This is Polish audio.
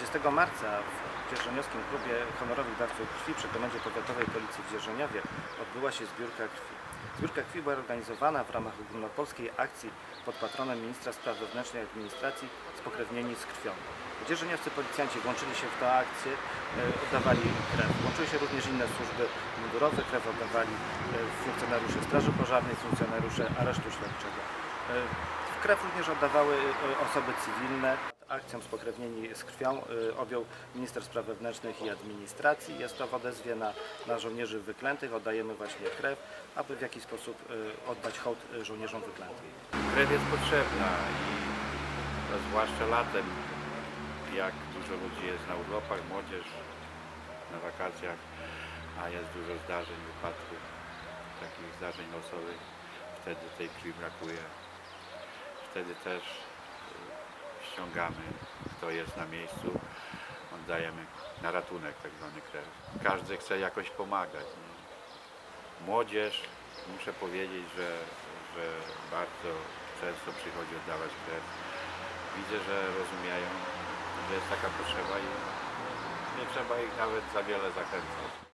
20 marca w Dzierżoniowskim Klubie Honorowych Dawców Krwi przy Komendzie Powiatowej Policji w Dzierżoniowie odbyła się zbiórka krwi. Zbiórka krwi była organizowana w ramach ogólnopolskiej akcji pod patronem Ministra Spraw Wewnętrznych i Administracji Spokrewnieni z krwią. Dzierżoniowscy policjanci włączyli się w tę akcję, oddawali krew. Włączyły się również inne służby mundurowe, krew oddawali funkcjonariusze Straży Pożarnej, funkcjonariusze Aresztu Śledczego. Krew również oddawały osoby cywilne. Akcją Spokrewnieni z krwią objął Minister Spraw Wewnętrznych i Administracji. Jest to w odezwie na żołnierzy wyklętych. Oddajemy właśnie krew, aby w jakiś sposób oddać hołd żołnierzom wyklętym. Krew jest potrzebna i zwłaszcza latem, jak dużo ludzi jest na urlopach, młodzież na wakacjach, a jest dużo zdarzeń, wypadków, takich zdarzeń losowych, wtedy tej krwi brakuje. Wtedy też ściągamy, kto jest na miejscu, oddajemy na ratunek tak zwany krew. Każdy chce jakoś pomagać. Młodzież, muszę powiedzieć, że bardzo często przychodzi oddawać krew. Widzę, że rozumieją, że jest taka potrzeba i nie trzeba ich nawet za wiele zachęcać.